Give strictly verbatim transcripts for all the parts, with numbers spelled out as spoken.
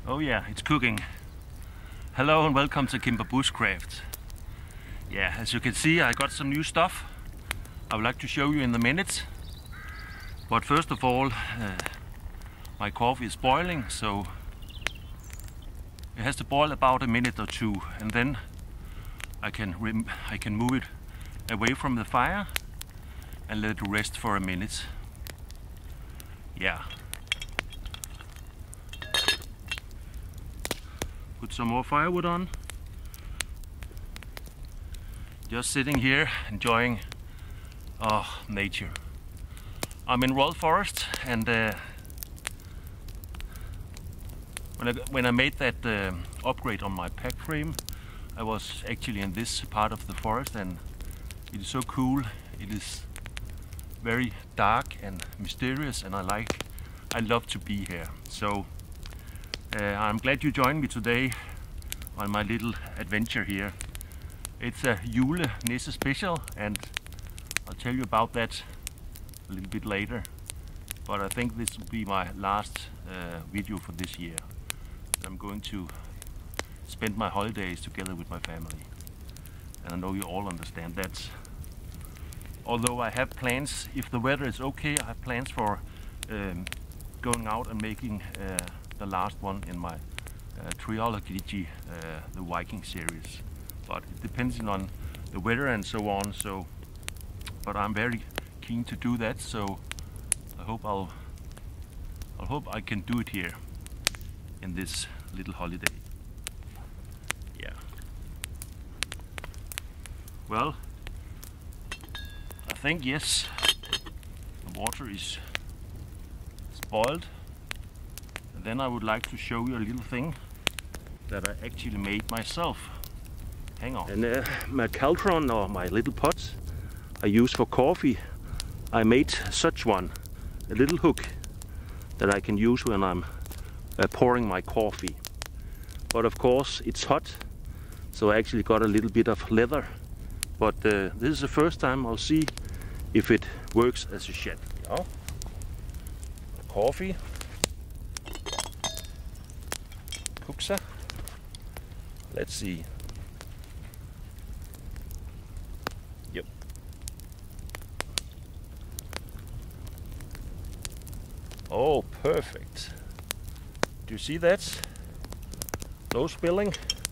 Oh yeah, it's cooking. Hello and welcome to P N W Bushcraft. Yeah, as you can see, I got some new stuff I would like to show you in a minute. But first of all, uh, my coffee is boiling, so it has to boil about a minute or two, and then I can rem I can move it away from the fire and let it rest for a minute. Yeah. Put some more firewood on. Just sitting here enjoying oh, nature. I'm in Royal Forest, and uh, when I when I made that uh, upgrade on my pack frame, I was actually in this part of the forest, and it is so cool. It is very dark and mysterious, and I like I love to be here. So uh, I'm glad you joined me today on my little adventure here. It's a Yule Nisse special, and I'll tell you about that a little bit later. But I think this will be my last uh, video for this year. I'm going to spend my holidays together with my family, and I know you all understand that. Although I have plans, if the weather is okay, I have plans for um, going out and making uh, the last one in my uh, trilogy, uh, the Viking series. But it depends on the weather and so on. So, but I'm very keen to do that. So I hope I'll, I hope I can do it here in this little holiday. Yeah. Well, I think yes, the water is, is boiled. And then I would like to show you a little thing that I actually made myself. Hang on. And uh, my cauldron, or my little pots I use for coffee, I made such one, a little hook that I can use when I'm uh, pouring my coffee. But of course it's hot, so I actually got a little bit of leather. But uh, this is the first time I'll see if it works as a shed. Yeah. Coffee. Kuksa. Let's see. Yep. Oh, perfect. Do you see that? No spilling.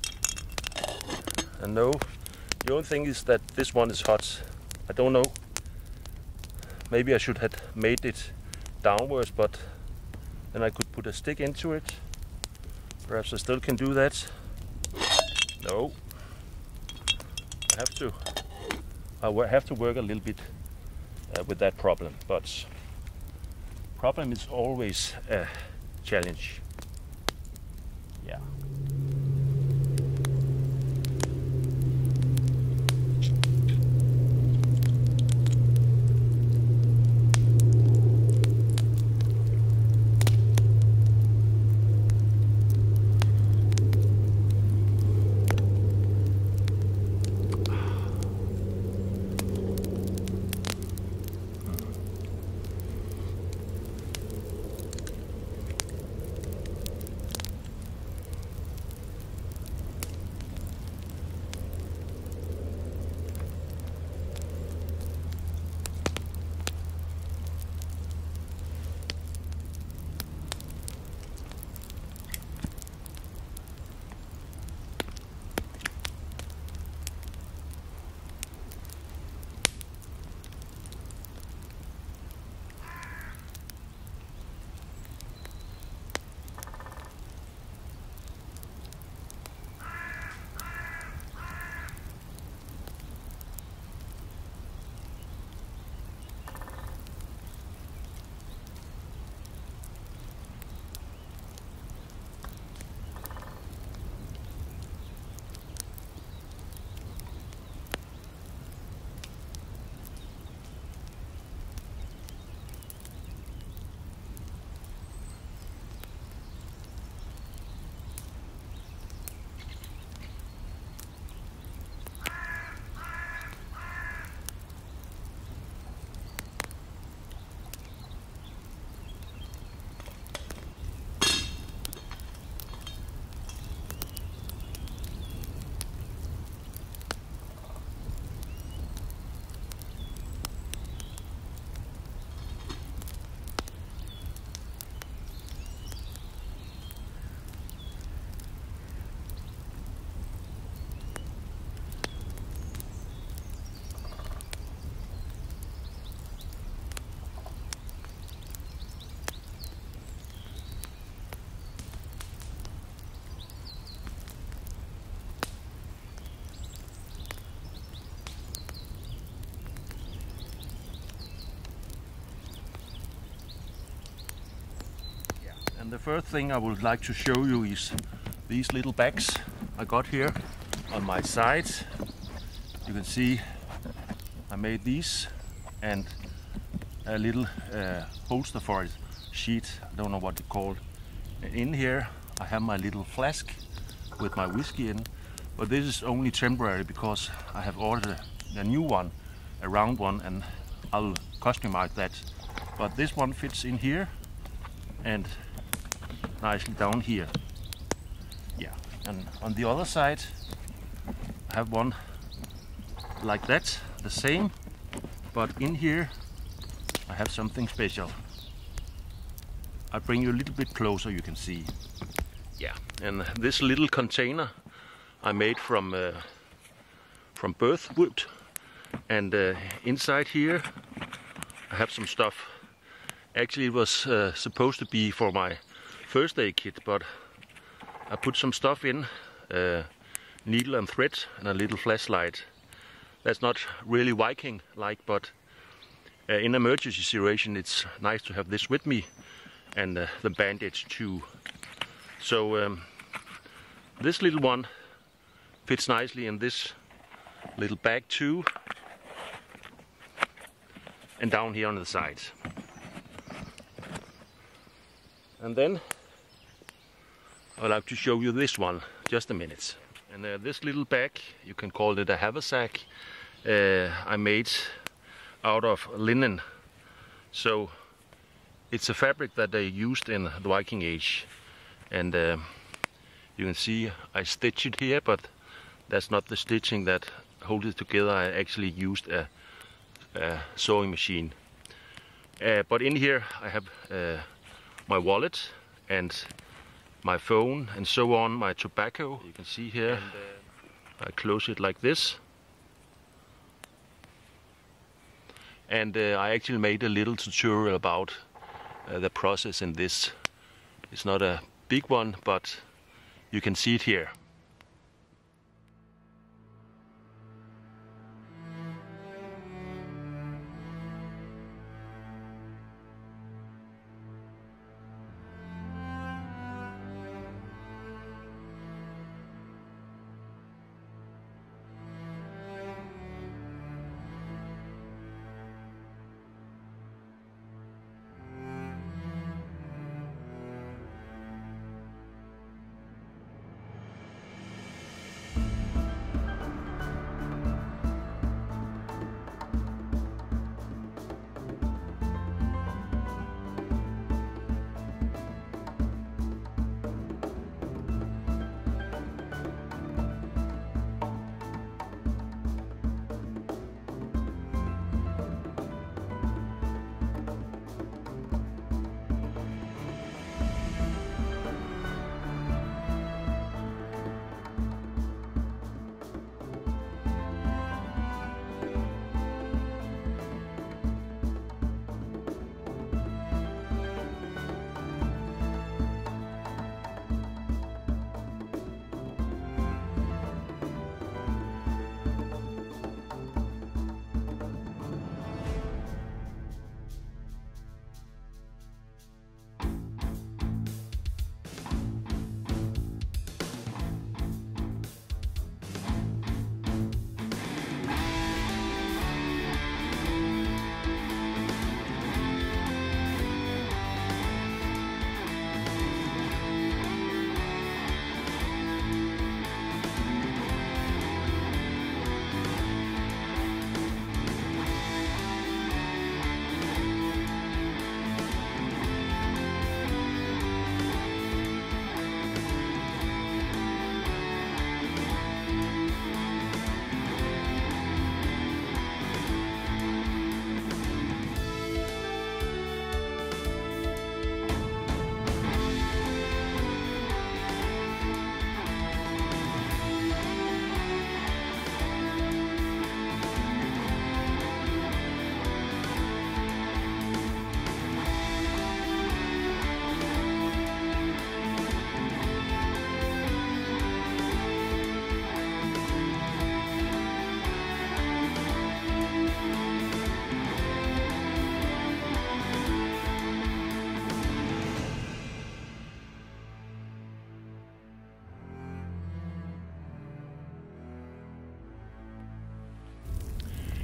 And no, the only thing is that this one is hot. I don't know. Maybe I should have made it downwards, but then I could put a stick into it. Perhaps I still can do that. No. I have to. I have to work a little bit uh, with that problem, but problem is always a challenge. Yeah. the first thing I would like to show you is these little bags I got here on my side. You can see I made these and a little uh, holster for it, sheet, I don't know what it's called. And in here I have my little flask with my whiskey in, but this is only temporary because I have ordered a, a new one, a round one, and I'll customize that. But this one fits in here and nicely down here. Yeah, and on the other side I have one like that, the same, but in here I have something special. I'll bring you a little bit closer, you can see. Yeah, and this little container I made from uh, from birch wood, and uh, inside here I have some stuff. Actually it was uh, supposed to be for my first aid kit, but I put some stuff in, uh, needle and thread and a little flashlight. That's not really Viking like, but uh, in emergency situation it's nice to have this with me, and uh, the bandage too. So um, this little one fits nicely in this little bag too, and down here on the side. And then I'd like to show you this one, just a minute. And uh, this little bag, you can call it a haversack, uh, I made out of linen. So it's a fabric that they used in the Viking Age, and uh, you can see I stitched it here, but that's not the stitching that holds it together. I actually used a, a sewing machine. Uh, but in here I have uh, my wallet and my phone and so on, my tobacco. You can see here, and, uh, I close it like this. And uh, I actually made a little tutorial about uh, the process in this. It's not a big one, but you can see it here.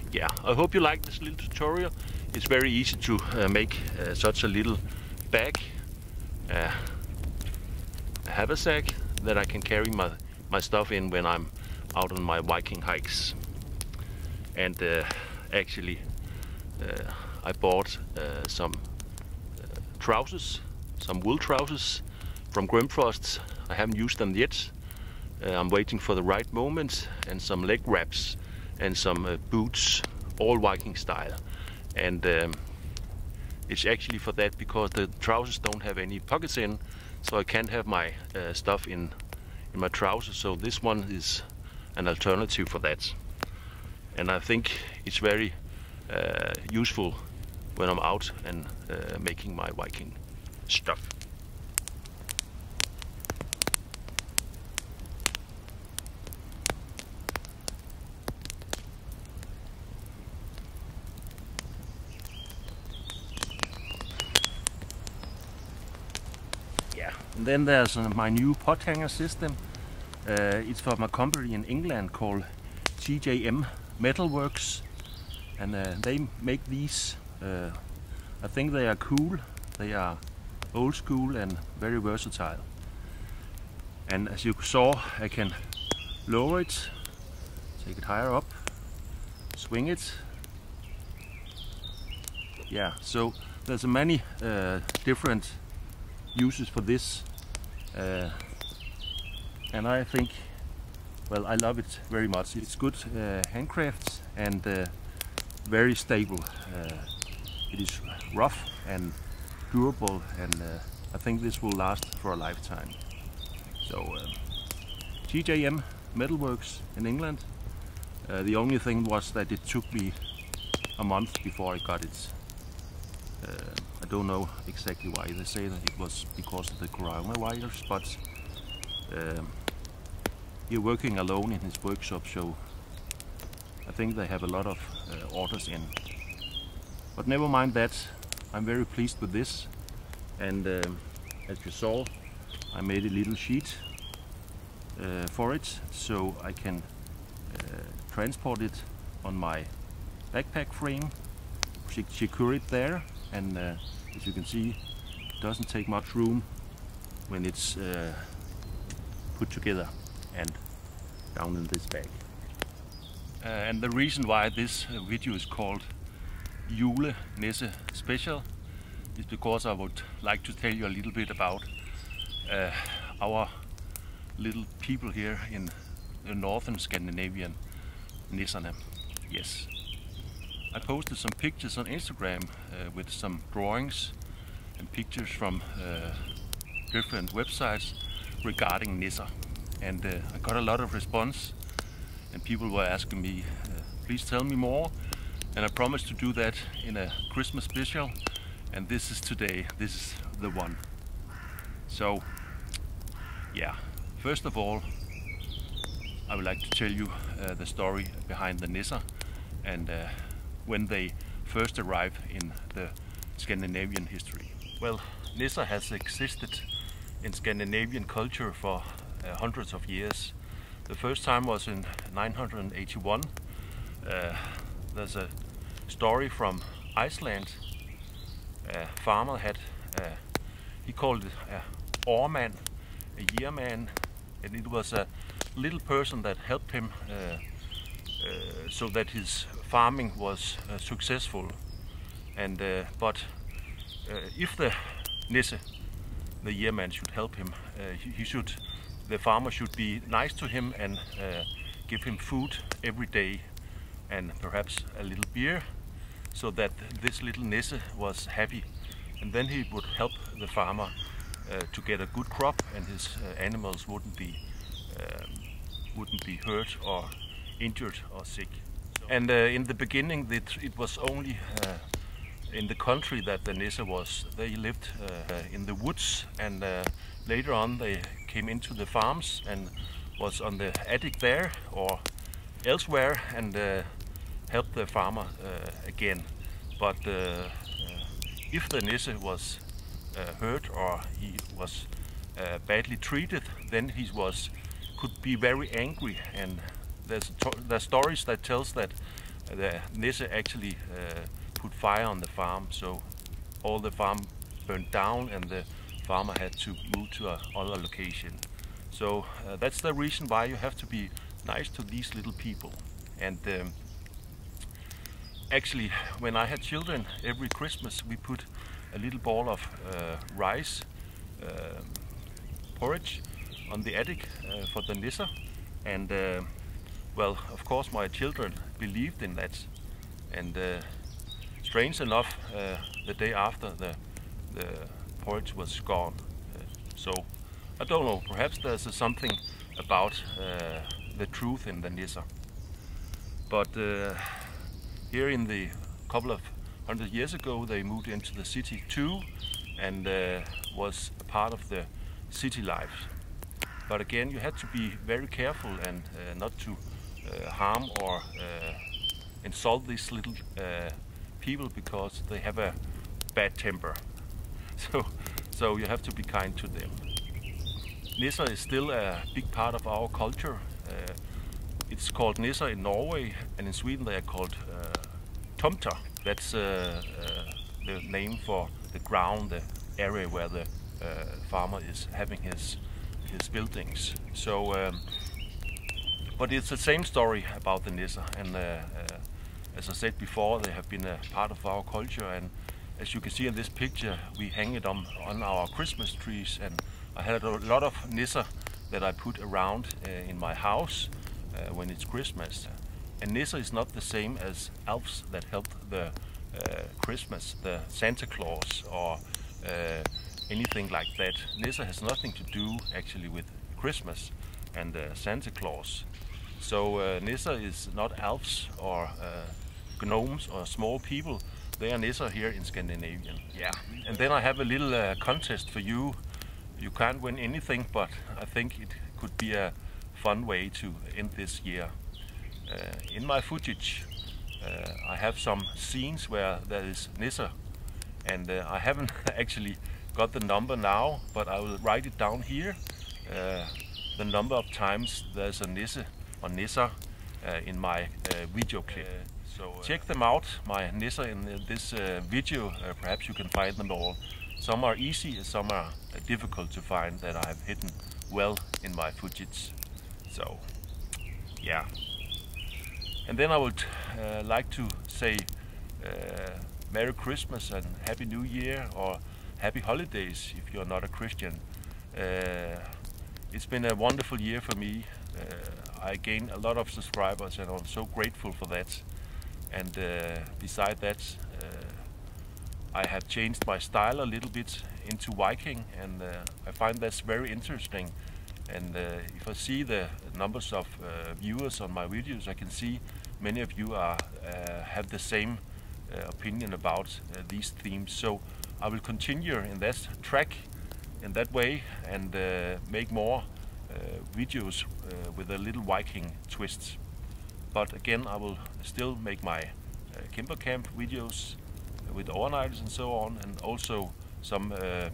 yeah, I hope you like this little tutorial. It's very easy to uh, make uh, such a little bag, uh, a haversack that I can carry my, my stuff in when I'm out on my Viking hikes. And uh, actually uh, I bought uh, some uh, trousers, some wool trousers from Grimfrost. I haven't used them yet. Uh, I'm waiting for the right moment, and some leg wraps and some uh, boots, all Viking style. And um, it's actually for that because the trousers don't have any pockets in, so I can't have my uh, stuff in in my trousers. So this one is an alternative for that. And I think it's very uh, useful when I'm out and uh, making my Viking stuff. Yeah, and then there's uh, my new pot hanger system. Uh, it's from a company in England called T J M Metalworks, and uh, they make these. Uh, I think they are cool. They are old school and very versatile. And as you saw, I can lower it, take it higher up, swing it. Yeah, so there's many uh, different uses for this, uh, and I think, well, I love it very much. It's good uh, handcraft and uh, very stable. Uh, it is rough and durable, and uh, I think this will last for a lifetime. So uh, T J M Metalworks in England. Uh, the only thing was that it took me a month before I got it. Uh, I don't know exactly why. They say that it was because of the coronavirus, but um, you're working alone in his workshop, so I think they have a lot of uh, orders in. But never mind that, I'm very pleased with this. And um, as you saw, I made a little sheet uh, for it, so I can uh, transport it on my backpack frame, secure it there, and uh, as you can see, it doesn't take much room when it's uh, put together and down in this bag. Uh, and the reason why this uh, video is called Yule Nisse Special is because I would like to tell you a little bit about uh, our little people here in the northern Scandinavian, Nisserne. Yes. I posted some pictures on Instagram uh, with some drawings and pictures from uh, different websites regarding Nisser, and uh, I got a lot of response, and people were asking me, uh, please tell me more, and I promised to do that in a Christmas special, and this is today, this is the one. So yeah, first of all, I would like to tell you uh, the story behind the Nisser and uh, when they first arrived in the Scandinavian history. Well, Nisser has existed in Scandinavian culture for uh, hundreds of years. The first time was in nine hundred eighty-one. Uh, there's a story from Iceland. A farmer had, uh, he called it a oarman, a yearman, and it was a little person that helped him uh, uh, so that his farming was uh, successful. And uh, but uh, if the Nisse, the yearman, should help him, uh, he, he should, the farmer should be nice to him and uh, give him food every day and perhaps a little beer, so that this little Nisse was happy, and then he would help the farmer uh, to get a good crop, and his uh, animals wouldn't be um, wouldn't be hurt or injured or sick. And uh, in the beginning, it, it was only uh, in the country that the Nisse was. They lived uh, in the woods, and uh, later on they came into the farms and was on the attic there or elsewhere and uh, helped the farmer uh, again. But uh, uh, if the Nisse was uh, hurt or he was uh, badly treated, then he was could be very angry, and there's there's stories that tells that the Nisse actually uh, put fire on the farm, so all the farm burned down and the farmer had to move to another location. So uh, that's the reason why you have to be nice to these little people. And um, actually, when I had children, every Christmas we put a little ball of uh, rice uh, porridge on the attic uh, for the Nisser. And uh, well, of course my children believed in that. And uh, strange enough, uh, the day after the, the porridge was gone. Uh, so I don't know, perhaps there's uh, something about uh, the truth in the Nisser. But uh, here in the couple of hundred years ago they moved into the city too, and uh, was a part of the city life. But again, you had to be very careful and uh, not to uh, harm or uh, insult these little uh, people, because they have a bad temper. So, so you have to be kind to them. Nisser is still a big part of our culture. Uh, it's called Nisser in Norway, and in Sweden they are called uh, tomter. That's uh, uh, the name for the ground, the area where the uh, farmer is having his his buildings. So, um, but it's the same story about the Nisser, and uh, uh, as I said before, they have been a part of our culture. And as you can see in this picture, we hang it on on our Christmas trees. And I had a lot of Nisser that I put around uh, in my house uh, when it's Christmas. And Nisser is not the same as elves that help the uh, Christmas, the Santa Claus or uh, anything like that. Nisser has nothing to do actually with Christmas and uh, Santa Claus. So uh, Nisser is not elves or uh, gnomes or small people. They are Nisser here in Scandinavia. Yeah. And then I have a little uh, contest for you. You can't win anything, but I think it could be a fun way to end this year. Uh, in my footage, uh, I have some scenes where there is Nisser, and uh, I haven't actually got the number now, but I will write it down here. Uh, the number of times there's a Nisse or Nisser uh, in my uh, video clip. Uh, so uh, check them out, my Nisser in uh, this uh, video. Uh, perhaps you can find them all. Some are easy, some are uh, difficult to find that I have hidden well in my footage. So, yeah. And then I would uh, like to say uh, Merry Christmas and Happy New Year, or Happy Holidays if you're not a Christian. Uh, it's been a wonderful year for me. Uh, I gained a lot of subscribers and I'm so grateful for that. And uh, beside that, uh, I have changed my style a little bit into Viking, and uh, I find that's very interesting. And uh, if I see the numbers of uh, viewers on my videos, I can see many of you are uh, have the same uh, opinion about uh, these themes. So I will continue in that track, in that way, and uh, make more uh, videos uh, with a little Viking twist. But again, I will still make my uh, Cimbrer camp videos with overnighters and so on, and also some uh, uh,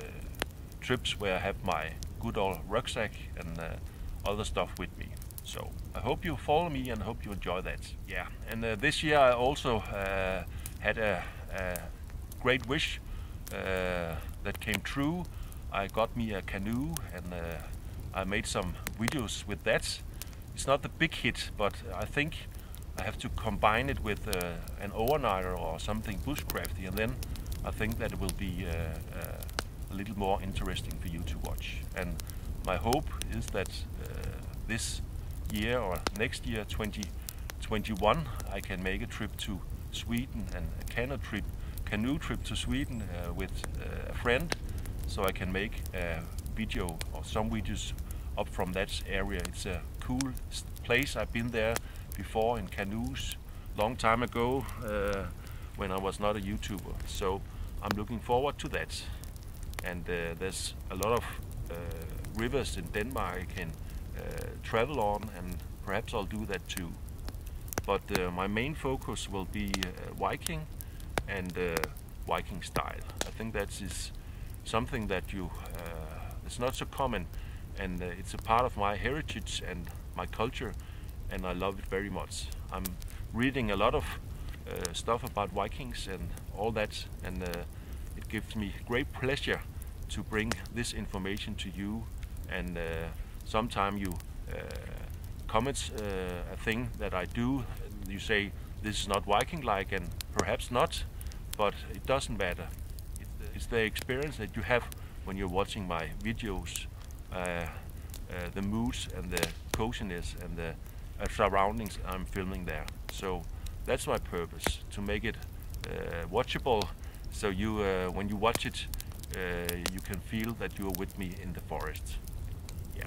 trips where I have my good old rucksack and uh, other stuff with me. So I hope you follow me and I hope you enjoy that. Yeah, and uh, this year I also uh, had a, a great wish uh, that came true. I got me a canoe, and uh, I made some videos with that. It's not the big hit, but I think I have to combine it with uh, an overnighter or something bushcrafty, and then I think that it will be uh, uh, a little more interesting for you to watch. And my hope is that uh, this year or next year, twenty twenty-one, I can make a trip to Sweden, and a canoe trip, canoe trip to Sweden uh, with uh, a friend, so I can make a video or some videos up from that area. It's a cool place. I've been there before in canoes long time ago uh, when I was not a YouTuber. So I'm looking forward to that. And uh, there's a lot of uh, rivers in Denmark I can uh, travel on, and perhaps I'll do that too. But uh, my main focus will be uh, Viking and uh, Viking style. I think that is something that you uh, it's not so common, and uh, it's a part of my heritage and my culture, and I love it very much. I'm reading a lot of uh, stuff about Vikings and all that, and uh, it gives me great pleasure to bring this information to you. And uh, sometime you uh, comment uh, a thing that I do, you say this is not Viking-like, and perhaps not, but it doesn't matter. It's the experience that you have when you're watching my videos, uh, uh, the moods and the coziness and the uh, surroundings I'm filming there. So that's my purpose, to make it uh, watchable, so you, uh, when you watch it, uh, you can feel that you are with me in the forest. Yeah.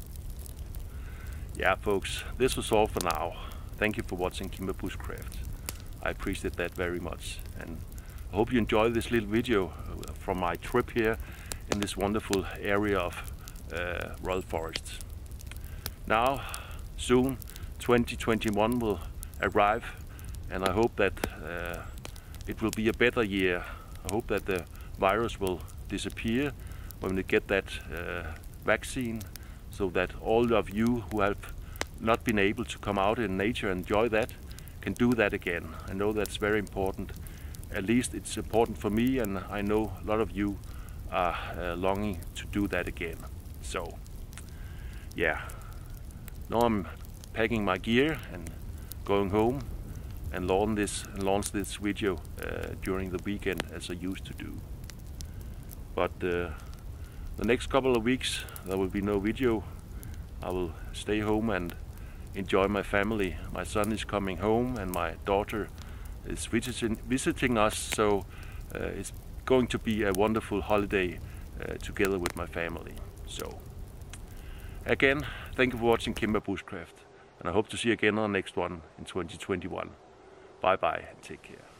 Yeah, folks, this was all for now. Thank you for watching P N W Bushcraft. I appreciate that very much, and I hope you enjoyed this little video from my trip here in this wonderful area of uh, Royal Forests. Now, soon, twenty twenty-one will arrive, and I hope that uh, it will be a better year. I hope that the virus will disappear when we get that uh, vaccine, so that all of you who have not been able to come out in nature and enjoy that can do that again. I know that's very important. At least it's important for me, and I know a lot of you are uh, longing to do that again. So, yeah. Now I'm packing my gear and going home and launch this, launch this video uh, during the weekend as I used to do. But uh, the next couple of weeks there will be no video. I will stay home and enjoy my family. My son is coming home and my daughter is visiting, visiting us, so uh, it's going to be a wonderful holiday uh, together with my family. So again, thank you for watching Cimbrer Bushcraft, and I hope to see you again on the next one in twenty twenty-one. Bye bye and take care.